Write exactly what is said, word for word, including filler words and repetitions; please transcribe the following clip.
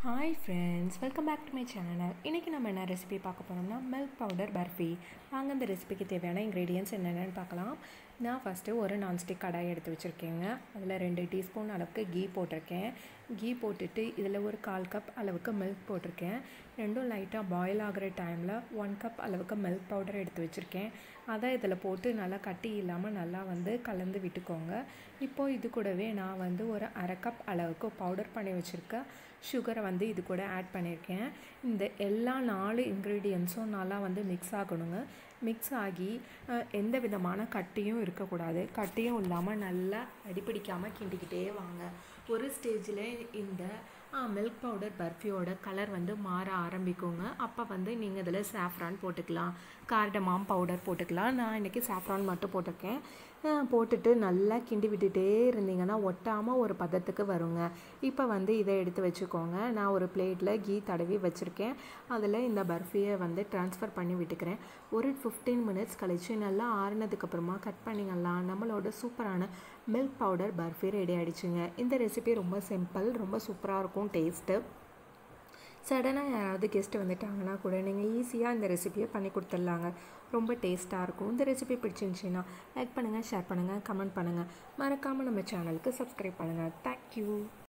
Hi friends, welcome back to my channel. இன்னைக்கு நம்ம என்ன ரெசிபி பார்க்க போறோம்னா milk powder burfi. வாங்க இந்த ரெசிபிக்கு தேவையான ingredients என்னென்னன்னு பார்க்கலாம். நான் ஃபர்ஸ்ட் ஒரு நான்ஸ்டிக் கடாய் எடுத்து வச்சிருக்கேங்க. அதுல ரெண்டு டீஸ்பூன் அளவுக்கு கீ போட்டுருக்கேன். கீ போட்டுட்டு இதுல ஒரு கால் கப் அளவுக்கு milk போட்டுருக்கேன். ரெண்டும் லைட்டா பாயில் ஆகுற டைம்ல one கப் அளவுக்கு milk powder எடுத்து வச்சிருக்கேன். அதை இதில் போட்டு நல்லா கட்டி இல்லாமல் நல்லா வந்து கலந்து விட்டுக்கோங்க. இப்போ இது கூடவே நான் வந்து ஒரு அரை கப் அளவுக்கு பவுடர் பண்ணி வச்சுருக்க சுகரை வந்து இது கூட ஆட் பண்ணியிருக்கேன். இந்த எல்லா நாலு இன்க்ரீடியன்ஸும் நல்லா வந்து மிக்ஸ் ஆகணுங்க. மிக்ஸ் ஆகி எந்த விதமான கட்டியும் இருக்கக்கூடாது. கட்டியும் இல்லாமல் நல்லா அடிப்பிடிக்காமல் கிண்டிக்கிட்டே வாங்க. ஒரு ஸ்டேஜில் இந்த மில்க் பவுடர் பர்ஃபியோட கலர் வந்து மாற ஆரம்பிக்குங்க. அப்போ வந்து நீங்கள் இதில் சாஃப்ரான் போட்டுக்கலாம், கார்டமாம் பவுடர் போட்டுக்கலாம். நான் இன்றைக்கி சாஃப்ரான் மட்டும் போட்டிருக்கேன். போட்டுட்டு நல்லா கிண்டி விட்டுட்டே இருந்தீங்கன்னா ஒட்டாமல் ஒரு பதத்துக்கு வருங்க. இப்போ வந்து இதை எடுத்து வச்சுக்கோங்க. நான் ஒரு பிளேட்டில் கீ தடவி வச்சுருக்கேன். அதில் இந்த பர்ஃபியை வந்து ட்ரான்ஸ்ஃபர் பண்ணி விட்டுக்கிறேன். ஒரு ஃபிஃப்டீன் மினிட்ஸ் கழித்து நல்லா ஆறுனதுக்கப்புறமா கட் பண்ணிங்கலாம். நம்மளோட சூப்பரான மில்க் பவுடர் பர்ஃபி ரெடி ஆகிடுச்சுங்க. இந்த ரெசிபி ரொம்ப சிம்பிள், ரொம்ப சூப்பராக இருக்கும் டேஸ்ட்டு. சடனாக யாராவது கெஸ்ட்டு வந்துட்டாங்கன்னா கூட நீங்கள் ஈஸியாக இந்த ரெசிபியை பண்ணி கொடுத்துட்லாங்க. ரொம்ப டேஸ்ட்டாக இருக்கும். இந்த ரெசிபி பிடிச்சிருந்துச்சின்னா லைக் பண்ணுங்கள், ஷேர் பண்ணுங்கள், கமெண்ட் பண்ணுங்கள். மறக்காமல் நம்ம சேனலுக்கு சப்ஸ்கிரைப் பண்ணுங்கள். தேங்க்யூ.